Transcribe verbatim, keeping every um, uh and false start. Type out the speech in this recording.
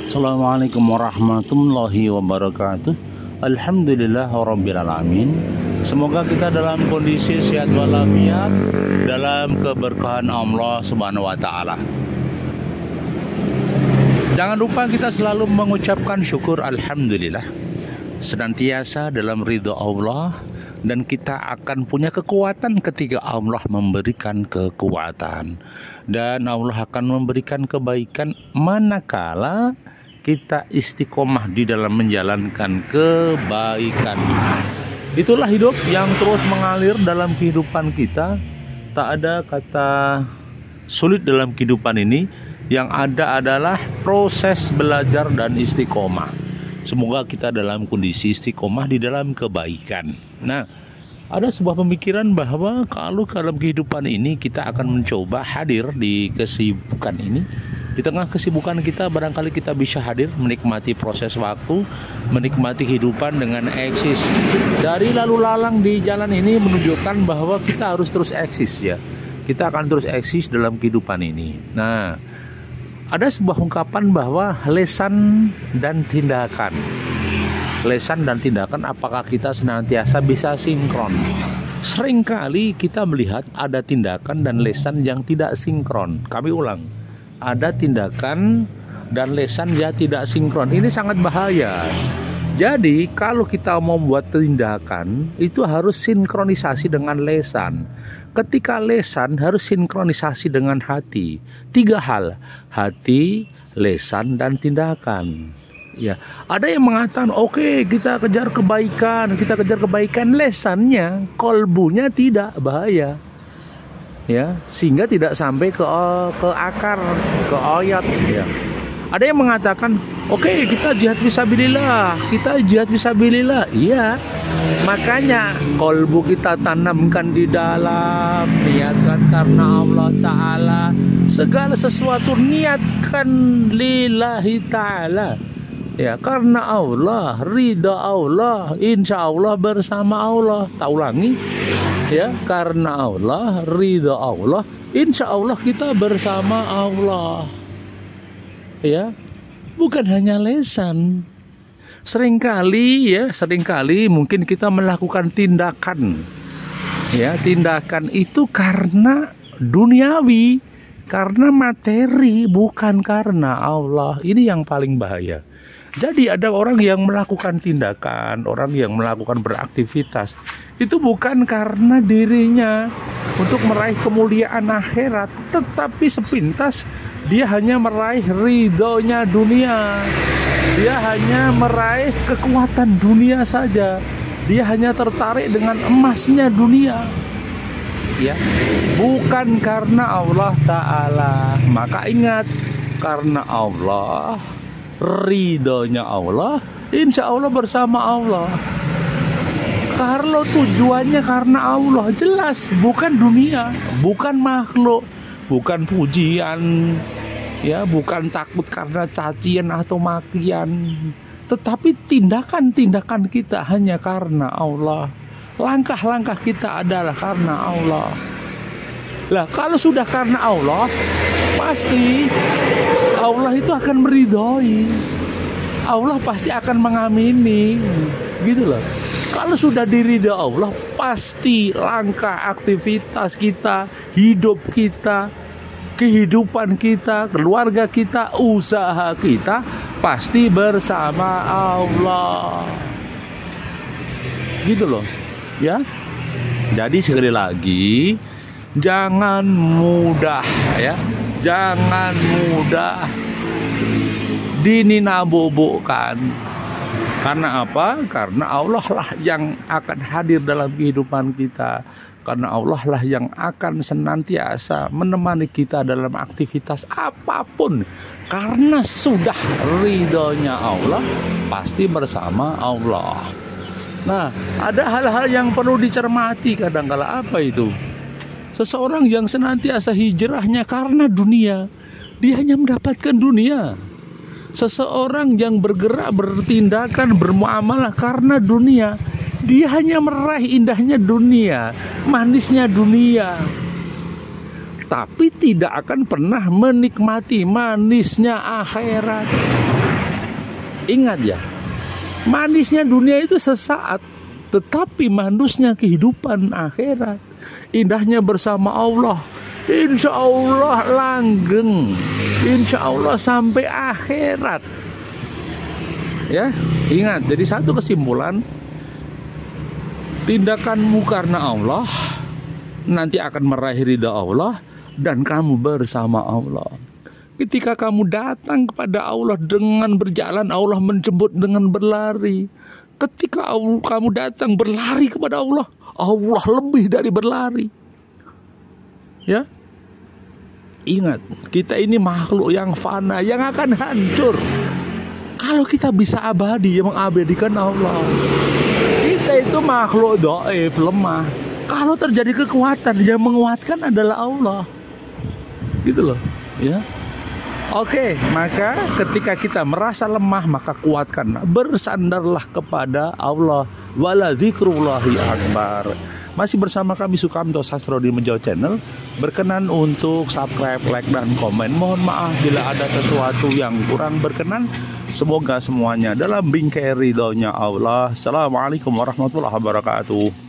Assalamualaikum warahmatullahi wabarakatuh. Alhamdulillahirrabbilalamin. Semoga kita dalam kondisi sehat walafiat, dalam keberkahan Allah subhanahu wa ta'ala. Jangan lupa kita selalu mengucapkan syukur Alhamdulillah, senantiasa dalam ridho Allah, dan kita akan punya kekuatan ketika Allah memberikan kekuatan, dan Allah akan memberikan kebaikan manakala kita istiqomah di dalam menjalankan kebaikan. Itulah hidup yang terus mengalir dalam kehidupan kita. Tak ada kata sulit dalam kehidupan ini. Yang ada adalah proses belajar dan istiqomah. Semoga kita dalam kondisi istiqomah di dalam kebaikan. Nah, ada sebuah pemikiran bahwa kalau dalam kehidupan ini kita akan mencoba hadir di kesibukan ini. Di tengah kesibukan kita barangkali kita bisa hadir, menikmati proses waktu, menikmati kehidupan dengan eksis. Dari lalu lalang di jalan ini menunjukkan bahwa kita harus terus eksis ya. Kita akan terus eksis dalam kehidupan ini. Nah, ada sebuah ungkapan bahwa lesan dan tindakan. Lesan dan tindakan, apakah kita senantiasa bisa sinkron? Seringkali kita melihat ada tindakan dan lesan yang tidak sinkron. Kami ulang, ada tindakan dan lesan yang tidak sinkron. Ini sangat bahaya. Jadi kalau kita mau buat tindakan, itu harus sinkronisasi dengan lesan. Ketika lesan harus sinkronisasi dengan hati. Tiga hal: hati, lesan, dan tindakan. Ya, ada yang mengatakan, oke okay, kita kejar kebaikan, kita kejar kebaikan, lesannya, kolbunya tidak, bahaya. Ya, sehingga tidak sampai ke ke akar, ke oyot. Ya. Ada yang mengatakan, oke okay, kita jihad fisabilillah, kita jihad fisabilillah. Iya, makanya kolbu kita tanamkan di dalam, niatkan karena Allah Ta'ala. Segala sesuatu niatkan lillahi ta'ala. Ya, karena Allah, ridha Allah, insya Allah bersama Allah. Tak ulangi. Ya, karena Allah, ridha Allah, insya Allah kita bersama Allah. Ya, bukan hanya lesan. Seringkali ya, seringkali mungkin kita melakukan tindakan. Ya, tindakan itu karena duniawi, karena materi, bukan karena Allah. Ini yang paling bahaya. Jadi ada orang yang melakukan tindakan, orang yang melakukan beraktivitas, itu bukan karena dirinya untuk meraih kemuliaan akhirat, tetapi sepintas dia hanya meraih ridhonya dunia. Dia hanya meraih kekuatan dunia saja. Dia hanya tertarik dengan emasnya dunia. Ya, bukan karena Allah Ta'ala. Maka ingat, karena Allah, ridhonya Allah, insya Allah bersama Allah. Kalau tujuannya karena Allah, jelas bukan dunia, bukan makhluk, bukan pujian, ya, bukan takut karena cacian atau makian, tetapi tindakan-tindakan kita hanya karena Allah. Langkah-langkah kita adalah karena Allah. Lah, kalau sudah karena Allah, pasti Allah itu akan meridhoi. Allah pasti akan mengamini. Gitu loh. Kalau sudah diridhoi Allah, pasti langkah, aktivitas kita, hidup kita, kehidupan kita, keluarga kita, usaha kita pasti bersama Allah. Gitu loh. Ya. Jadi sekali lagi, jangan mudah ya. Jangan mudah dininabobokan. Karena apa? Karena Allah lah yang akan hadir dalam kehidupan kita. Karena Allah lah yang akan senantiasa menemani kita dalam aktivitas apapun. Karena sudah ridhonya Allah, pasti bersama Allah. Nah, ada hal-hal yang perlu dicermati kadang-kala. Apa itu? Seseorang yang senantiasa hijrahnya karena dunia, dia hanya mendapatkan dunia. Seseorang yang bergerak, bertindakan, bermuamalah karena dunia, dia hanya meraih indahnya dunia, manisnya dunia, tapi tidak akan pernah menikmati manisnya akhirat. Ingat ya, manisnya dunia itu sesaat, tetapi manisnya kehidupan akhirat, indahnya bersama Allah, insya Allah langgeng, insya Allah sampai akhirat. Ya, ingat. Jadi satu kesimpulan, tindakanmu karena Allah nanti akan meraih ridha Allah dan kamu bersama Allah. Ketika kamu datang kepada Allah dengan berjalan, Allah menjemput dengan berlari. Ketika kamu datang berlari kepada Allah, Allah lebih dari berlari. Ya, ingat, kita ini makhluk yang fana, yang akan hancur. Kalau kita bisa abadi, yang mengabadikan Allah. Kita itu makhluk dhaif, lemah. Kalau terjadi kekuatan, yang menguatkan adalah Allah. Gitu loh, ya. Oke, maka ketika kita merasa lemah, maka kuatkan, bersandarlah kepada Allah. Wala dzikrullahi akbar. Masih bersama kami Sukamto Sastro di Menjawab Channel. Berkenan untuk subscribe, like, dan komen. Mohon maaf bila ada sesuatu yang kurang berkenan. Semoga semuanya dalam bingkai ridhonya Allah. Assalamualaikum warahmatullahi wabarakatuh.